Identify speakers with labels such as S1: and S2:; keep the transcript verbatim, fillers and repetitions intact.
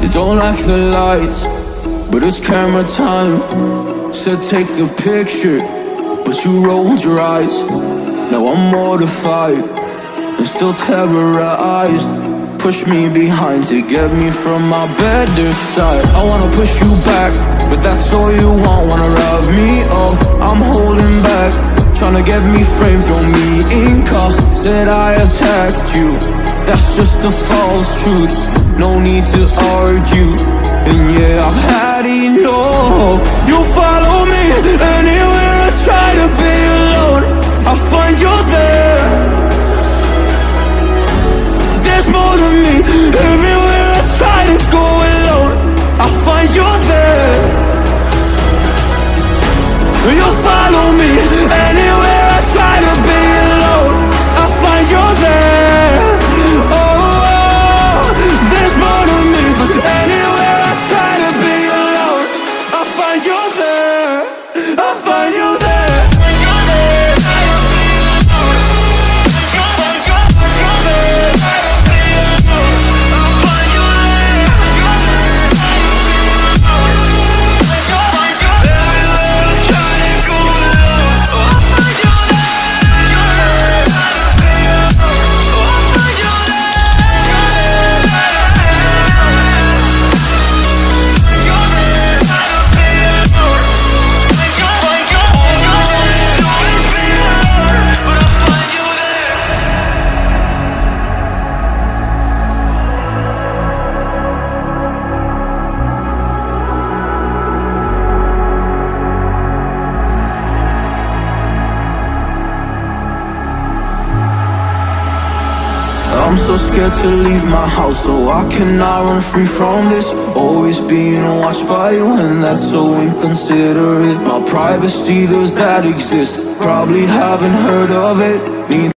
S1: You don't like the lights, but it's camera time. Said take the picture, but you rolled your eyes. Now I'm mortified and still terrorized. Push me behind to get me from my better side. I wanna push you back, but that's all you want. Wanna rub me up, I'm holding back. Tryna get me framed, throw me in cuffs. Said I attacked you, that's just a false truth. No need to argue, and yeah, I've had enough. You follow me anywhere I try to be alone, I find you there. There's more to me, everywhere I try to go alone, I find you there. You follow me anywhere I try to be alone, I find you there. Oh, there's more to me, but anywhere I try to be alone, I find you there. I find you there. I'm so scared to leave my house, so I cannot run free from this. Always being watched by you, and that's so inconsiderate. My privacy, does that exist? Probably haven't heard of it. Need